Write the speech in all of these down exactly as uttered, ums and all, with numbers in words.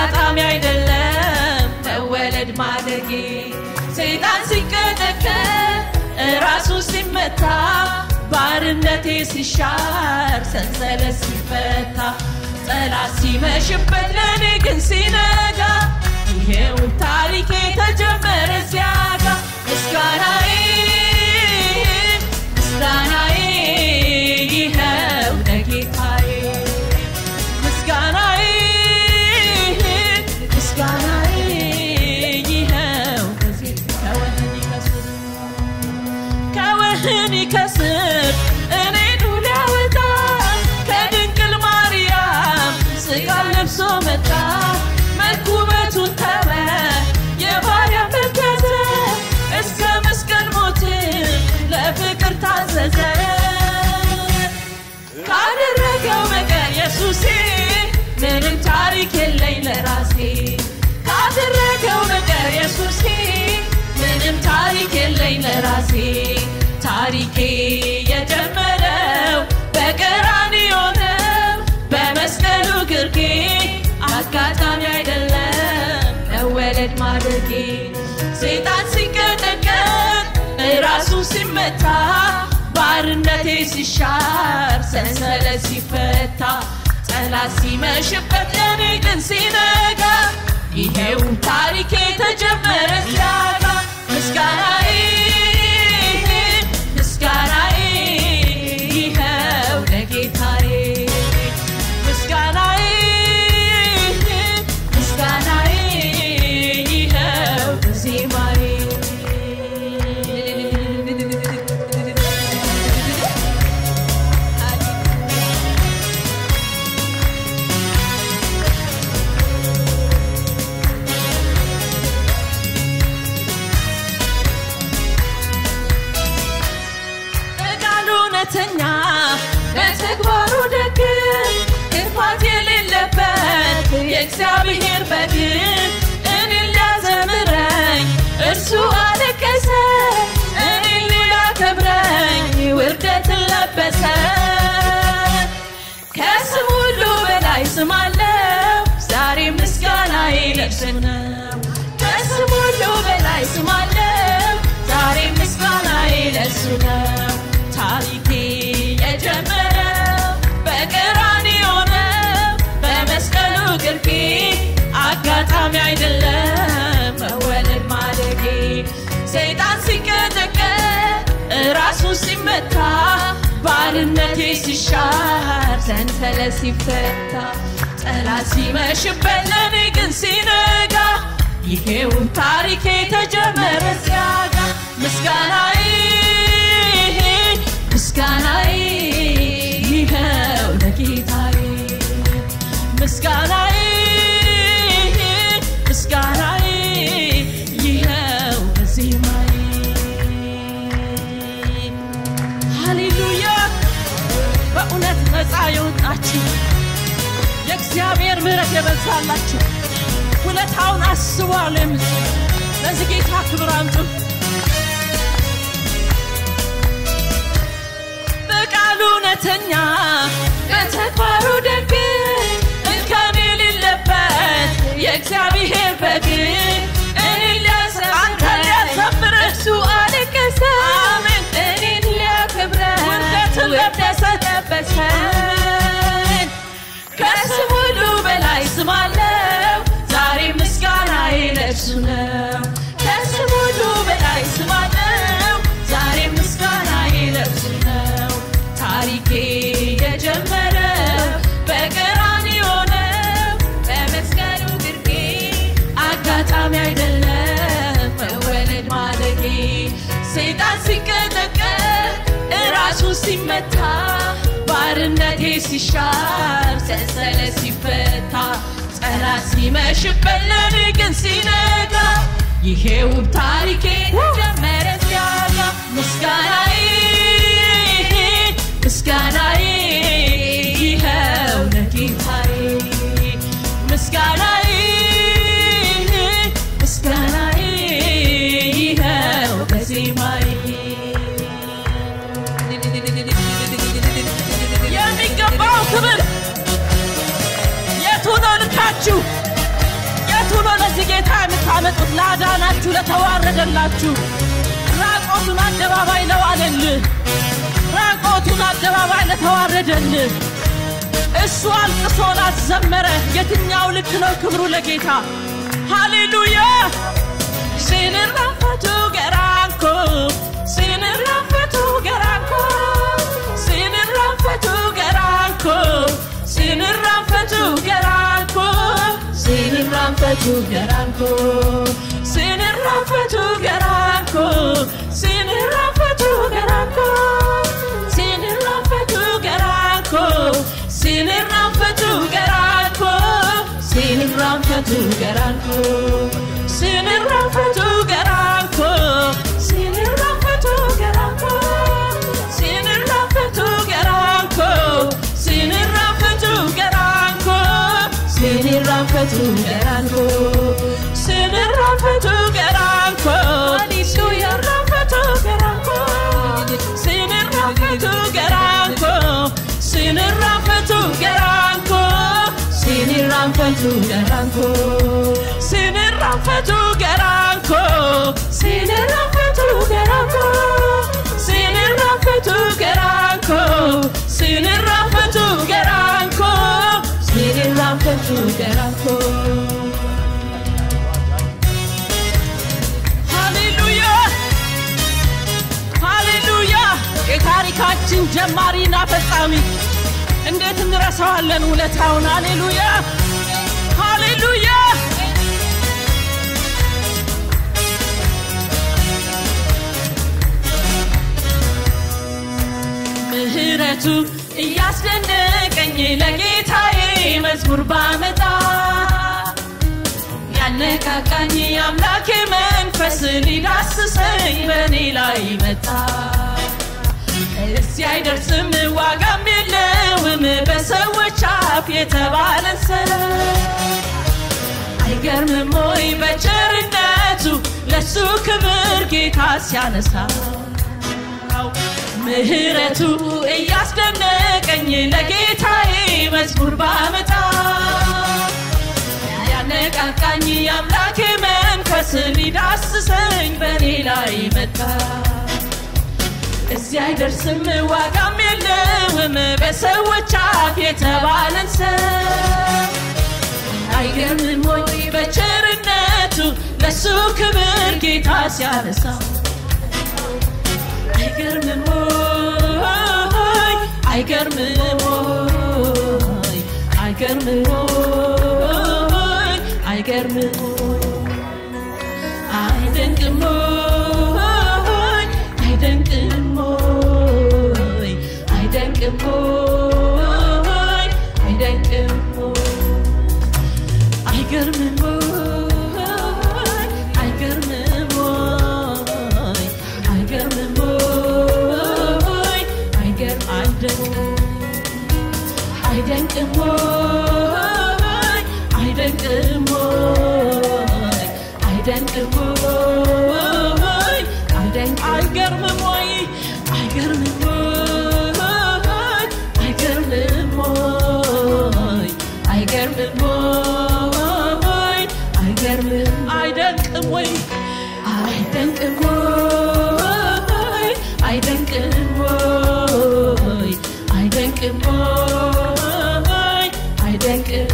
አጋጣሚ አይደለም መወለድ ማደጌ ሰይጣን ሲቀጠቀጥ ራሱ ሲመታ ባርነቴ ሲሻር ሰንሰለት ሲፈታ ጠላት ሲመሽበት ለኔ ግን ሲነጋ ይሄው ታሪኬ ተጀመረ ሲያጋ ምስጋናዬ ምስጋናዬ ይሄው ለጌታዬ ምስጋናዬ ምስጋናዬ ይሄው ከዚህ ከወህኒ ከስር ከወህኒ ከስር እኔን ሊያወጣ ከድንግል ማርያም ስጋ ለብሶ መጣ መልኩበቱን ተወ የባሪያ መገዘ እስከ መስቀል ሞት ለፍቅር ታዘዘ ካደረገው በቀር ኢየሱሴ ምንም ታሪክ የለኝ ለራሴ ካደረገው በቀር ኢየሱሴ ምንም ታሪክ የለኝ ለራሴ ታሪኬ የጀመረው በቀራንዮ ነው በመስቀሉ ግርጌ አጋጣሚ አይደለም መወለድ ማደጌ ሰይጣን ሲቀጠቀጥ ራሱ ሲመታ ባርነቴ ሲሻር ሰንሰለት ሲፈታ ጠላት ሲመሽበት ለኔ ግን ሲነጋ ይሄው ታሪኬ ተጀመረ ሲያጋ ምስጋናዬ ምስጋናዬ ይሄው ለጌታዬ ምስጋናዬ ምስጋናዬ ይሄው ዜማዬ ተኛ በተግባሩ ደግ ክፋት የሌለበት የእግዚአብሔር በግ እኔን ሊያዘምረኝ እርሱ አለቀሰ እኔን ሊያከብረኝ ውርደትን ለበሰ ከስም ሁሉ በላይ ስም አለው ዛሬ ምስጋናዬ ለእርሱ ነው ከስም ሁሉ በላይ ስም አለው ዛሬ ምስጋናዬ ለእርሱ ነው ታሪኬ የጀመረው በቀራንዮ ነው በመስቀሉ ግርጌ አጋጣሚ አይደለም መወለድ ማደጌ ሰይጣን ሲቀጠቀጥ ራሱ ሲመታ ባርነቴ ሲሻር ሰንሰለት ሲፈታ ጠላት ሲመሽበት ለኔ ግን ሲነጋ ይሄው ታሪኬ ተጀመረ ሲያጋ ምስጋናዬ ምስጋናዬ ይሄው ለጌታዬ ምስጋናዬ ምስጋናዬ ይሄው ዜማዬ ሃሌሉያ በእውነት ነፃ የወጣችሁ የእግዚአብሔር ምሕረት የበዛላችሁ ውለታውን አስቧል የምትሉ ለዚህ ጌታ ክብር አምጡ እውነተኛ በተግባሩ ደግ እንከን የሌለበት የእግዚአብሔር በግ እኔን ሊያዘምር እርሱ አለቀሰ አሜን እኔን ሊያከብረኝ ውርደትን ለበሰ ከስም ሁሉ በላይ ስም አለው ዛሬ ምስጋናዬ ለእርሱ ነው ከስም ሁሉ በላይ ስም አለው ዛሬ ምስጋናዬ ለእርሱ ነው ታሪኬ የጀመረው በቀራንዮ ነው በመስቀሉ ግርጌ አጋጣሚ አይደለም መወለድ ማደጌ ሰይጣን ሲቀጠቀጥ ራሱ ሲመታ ባርነቴ ሲሻር ሰንሰለት ሲፈታ ጠላት ሲመሽበት ለኔ ግን ሲነጋ ይሄው ታሪኬ ተጀመረ ሲያጋ ምስጋናዬ ምስጋናዬ ይሄው ለጌታዬ ምስጋናዬ ምስጋናዬ ይሄው በዜማዬ የሚገባው ክብር የቱ ነው ልካችሁ ለተናቃችሁ ለተዋረደላችሁ ራቆቱን አደባባይ ለዋለልህ ራቆቱን አደባባይ ለተዋረደልህ እሱ አልቅሶ ላዘመረ የትኛው ልክ ነው ክብሩ ለጌታ ሃሌሉያ ሲንራፈቱ ገራንኮ ሲንራፈቱ ገራንኮ ሲንራፈቱ ገራንኮ ሲንራፈቱ ገራንኮ ሲንራፈቱ ገራንኮ ሲንራፈቱ ገራንኮ ሲንራፈቱ ገራንኮ ሲንራፈቱ ገራንኮ ሲንራፈቱ ገራንኮ ሲንራፈቱ ገራንኮ ሲንራፈቱ ገራንኮ ሲንራፈቱ ገራንኮ ሲንራፈቱ ገራንኮ ሲንራፈቱ ገራንኮ ሲንራፈቱ ገራንኮ ሲንራፈቱ ገራንኮ ሃሌሉያ ራፈቱ ገራንኮ ሲንራፈቱ ገራንኮ ሲንራፈቱ ገራንኮ ሲንራፈቱ ገራንኮ ሲንራፈቱ ገራንኮ ሲንራፈቱ ገራንኮ ሲንራፈቱ ገራንኮ ሲንራፈቱ ገራንኮ ሲንራፈቱ ገራንኮ ሃሌሉያ ሃሌሉያ የታሪካችን ጀማሪና ፈጻሚ እንዴት እንረሳዋለን ውለታውን ሃሌሉያ ሃሌሉያ ምህረቱ እያስደነቀኝ ለጌታዬ መዝሙር ባመጣ ያነቃቃኝ አምላኬ መንፈስ ሊዳስሰኝ በኔ ላይ መጣ እዚህ አይደርስም ዋጋም የለውም በሰዎች አፍ የተባለን ሰው አይገርምም ወይ በቸርነቱ ለሱ ክብር ጌታ ሲያነሳ ምህረቱ እያስደነቀኝ ለጌታዬ መዝሙር ባመጣ ያነቃቃኝ አምላኬ መንፈስ ሊዳስሰኝ በኔ ላይ መጣ እዚህ አይደርስም ዋጋም የለውም በሰዎች አፍ የተባለን ሰው አይገርምም ወይ በቸርነቱ ለሱ ክብር ጌታ ሲያነሳ አይገርምም ወይ አይገርምም ወይ አይገርምም ወይ አይገርምም አይደንቅም ወይ አይደንቅም ወይ አይደንቅም ወይ አይደንቅም አይገርምም ወይ አይገርምም ወይ አይገርምም ወይ አይገርም አይደንቅም ወይ አይደንቅም ወይ አይደንቅም ወይ አይደንቅ አይገርምም ወይ አይገርምም ወይ አይገርምም ወይ አይገርምም ወይ አይገርምም አይደንቅም ወይ አይደንቅም ወይ አይደንቅም ወይ አይደንቅም ወይ አይደንቅም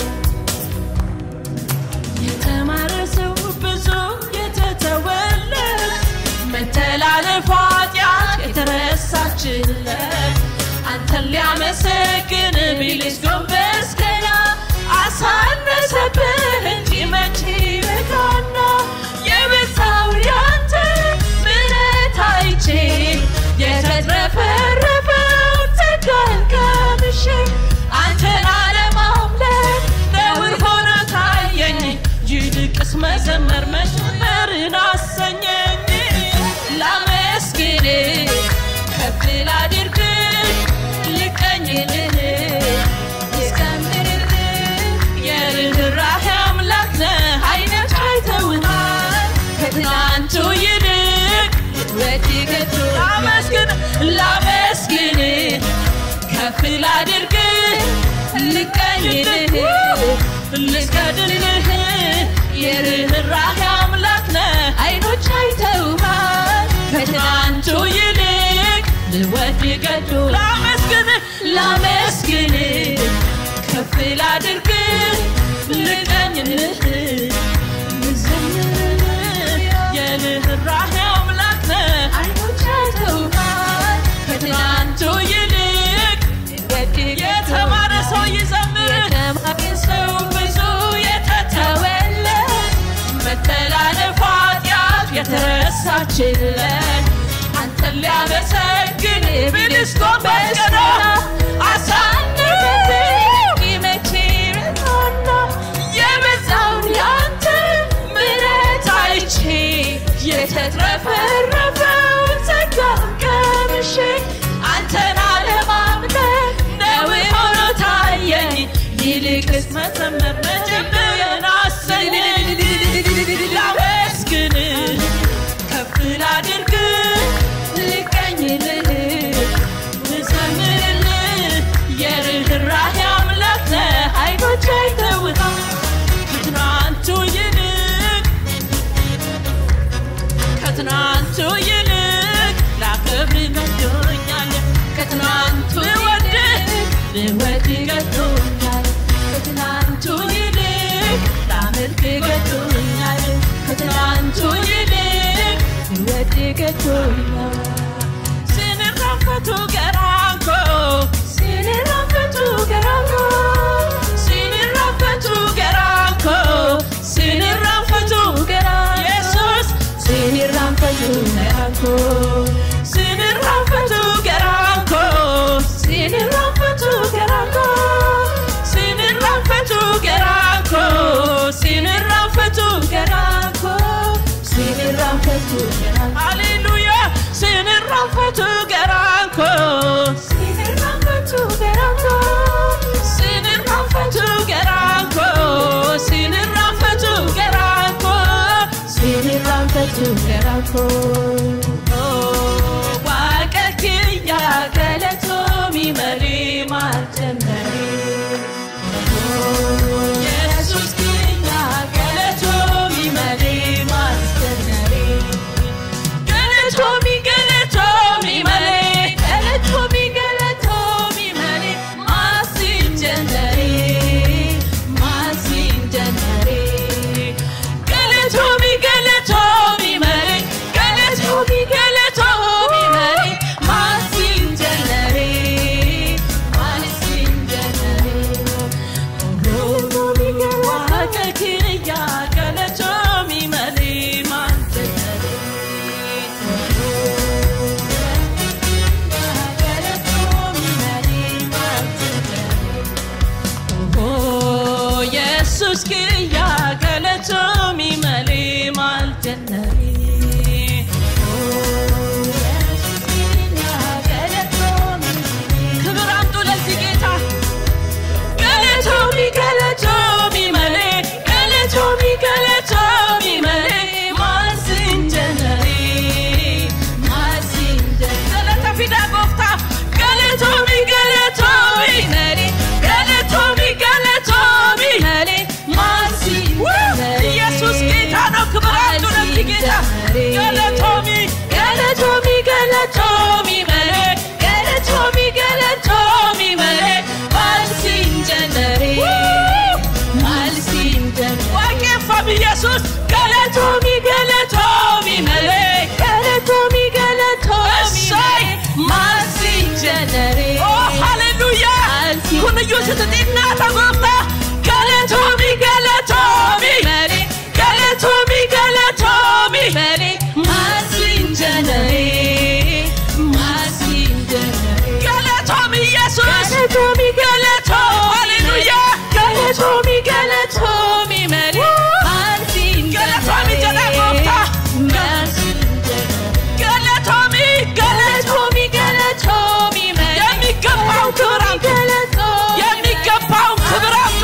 የተማረ ሰው ብዙ የተተወለት መተላለፍ ኃጢአት የተረሳችለት አንተን ሊያመሰግን ቢልስ ጎንበስ ቀና አሳነሰብህ እንጂ መቼ በቃና የበዛው ያንተ ምሕረት አይቼ የተትረፈረፈው ጸጋህን ቀምሼ አንተን አለማምለክ ነውር ሆኖ ታየኝ ይልቅስ መዘመር መዝሙርን አሰኘኝ ላመስግን ከፍ ላድርግ ልቀኝልህ ልዘምርልህ የርኅራኄ አምላክ ነህ ዓይኖች አይተውሃል ከትናንቱ ይልቅ ወዲህ ገቶ ላመስግን ላመስግን ከፍ ላድርግ ልቀኝልህ ልስገድልህ የርኅራኄ አምላክ ነህ ገዶ ላመስግን ላመስግን ከፍ ላድርግ ልቀኝልህ ልዘምር የልህራህ አምላክ ነህ አይኖች አይተውሃል ከትናንቱ ይልቅ የተማረ ሰው ይዘምር የተማረ ሰው ብዙ የተተወለት መተላለፍ ኃጢአት የተረሳችለት አንተን ሊያመሰግን ብንስቆበት ቀና አሳነፈኝ መቼ ረታና የበዛውን ያንተ ምሕረት አይቼ የተትረፈረፈውን ጸጋ ቀምሼ አንተን አለማምለክ ነው ሆኖ ታየኝ ይልቅስ መዘመር መጀመርን አሰኝ ላመስግን ከፍ ላድርግ ልቀኝልህ ልዘምርልህ የርህራሄ አምላክ ነህ አይኖች አይተውሃል ከትናንቱ ይልቅ ከትናንቱ ይልቅ ላከብርህ ገዶኛል ከትናንቱ ልወድህ ልወድህ ገዶኛል ከትናንቱ ይልቅ ላመልክህ ገዶኛል ከትናንቱ ይልቅ ልወድህ ገዶኛል sinirrafatu garanko sinirrafatu garanko sinirrafatu garanko sinirrafatu garanko Jesus sinirrafatu garanko sinirrafatu garanko sinirrafatu garanko sinirrafatu garanko sinirrafatu garanko sinirrafatu garanko hallelujah sinirrafatu garanko sinirrafatu garanko sinirrafatu garanko sinirrafatu garanko sinirrafatu garanko oh waqakiya galatomi mari martemari oh Jesus kiya galatomi mari martemari galatomi galatomi mari galatomi galatomi mari masinjendari masinjendari galatomi galatomi mari galatomi galatomi mari masinjendari masinjendari oh waqakiya galatomi mari martemari oh Jesus kiya galatomi mali maljanari oh Jesus kiya galatomi ክብር አምጡ ለዚህ ጌታ galatomi galatomi mali galatomi galatomi mali masinjanari masinjanari tafida gofta galatomi galatomi mali galatomi galatomi mali masinjanari ኢየሱስ ጌታ ነው ክብር አምጡ ለዚህ ጌታ galatomi galatomi galatomi mali galatomi galatomi mali masinjanari masinjanari ወቄፋም ኢየሱስ galatomi galatomi mali galatomi galatomi masinjanari oh hallelujah kun ኢየሱስ ጤናታ ጎፍታ galatomi galatomi mali galatomi galatomi mali masinjanari masinjanari galatomi ኢየሱስ galatomi galatomi hallelujah galatomi galatomi mali masinjanari galatomi ጀዳ ጎፍታ galatomi galatomi galatomi mali የሚገባው ክብር የሚገባው ክብር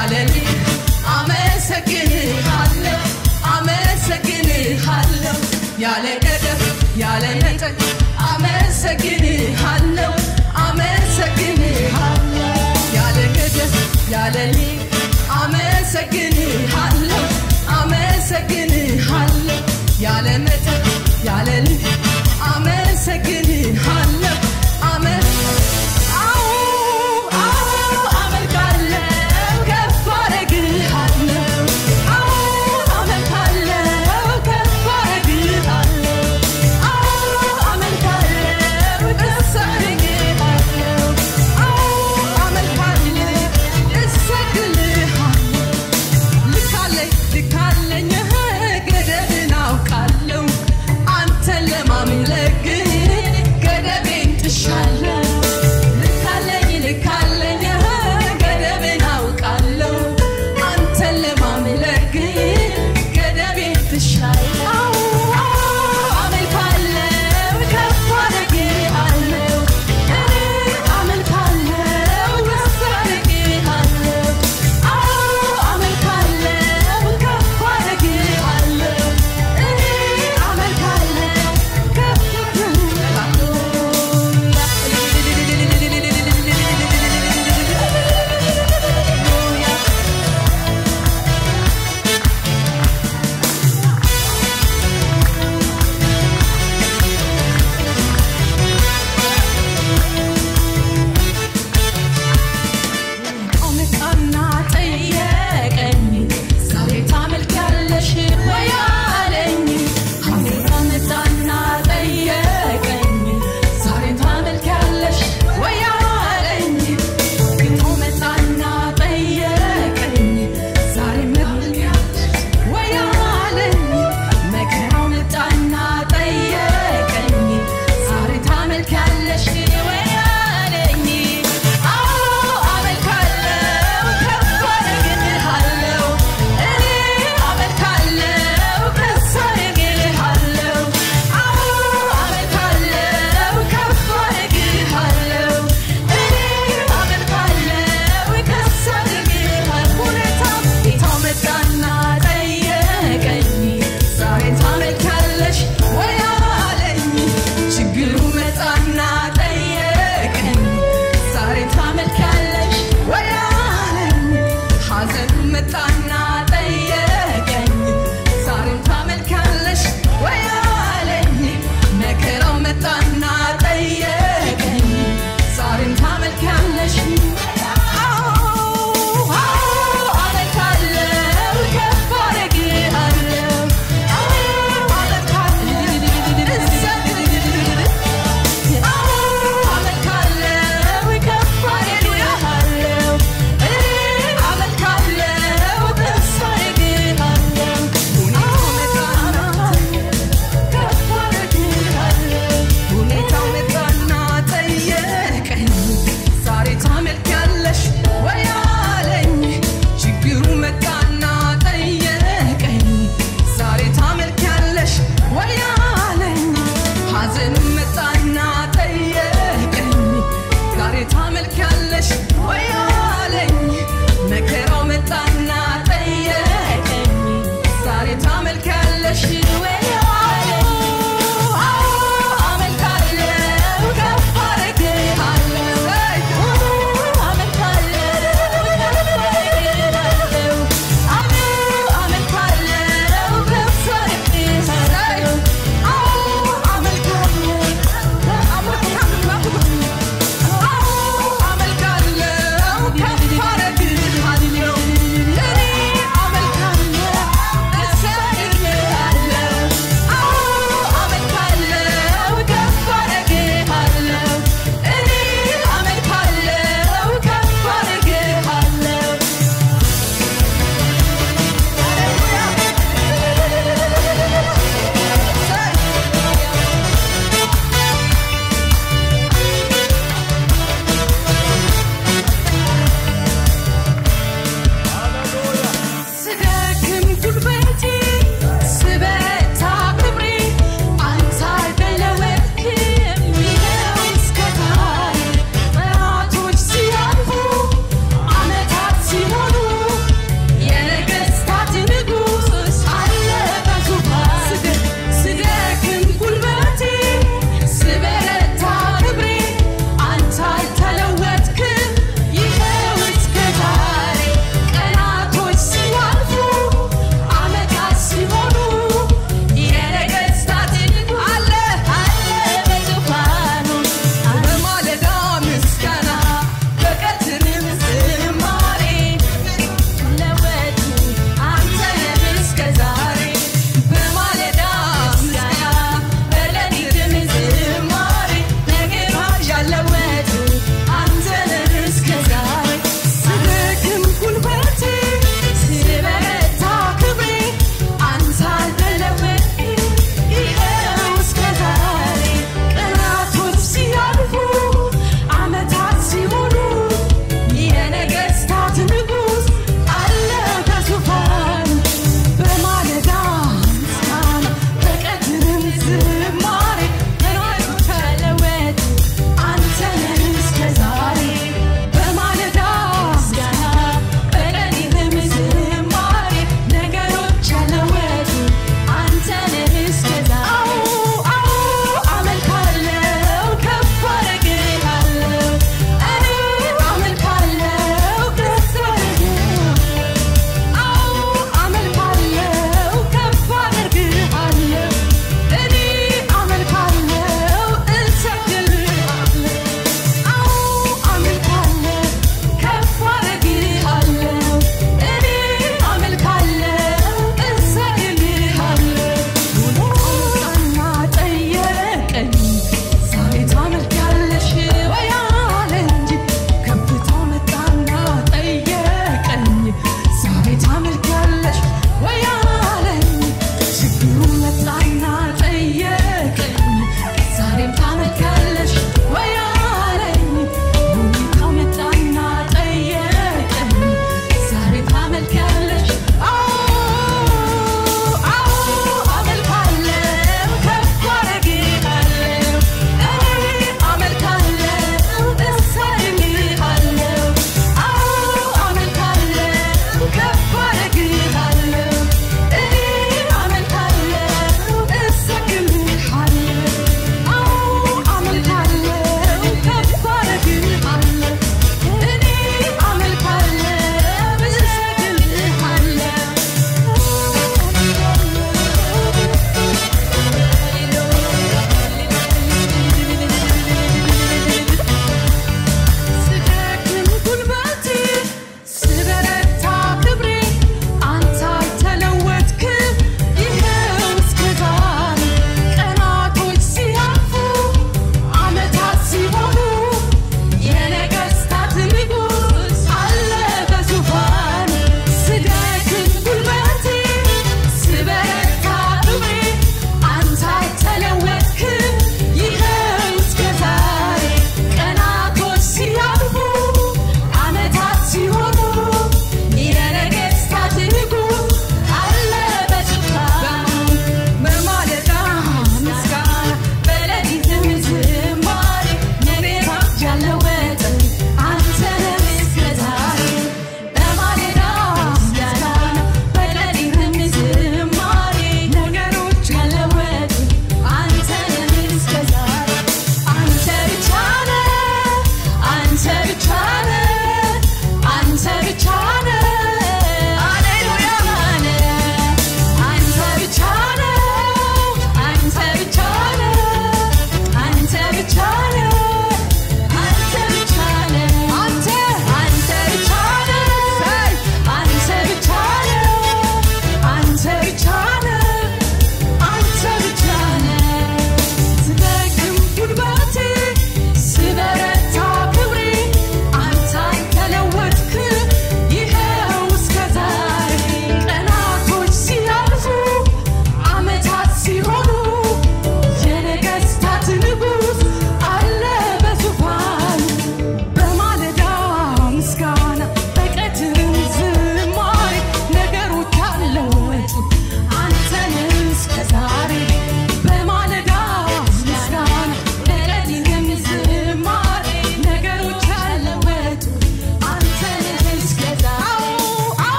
ያለልኝ አመሰግንሃለሁ አመሰግንሃለሁ ያለ ገደብ ያለ መጠን አመሰግንሃለሁ አመሰግንሃለሁ ያለ ገደብ ያለ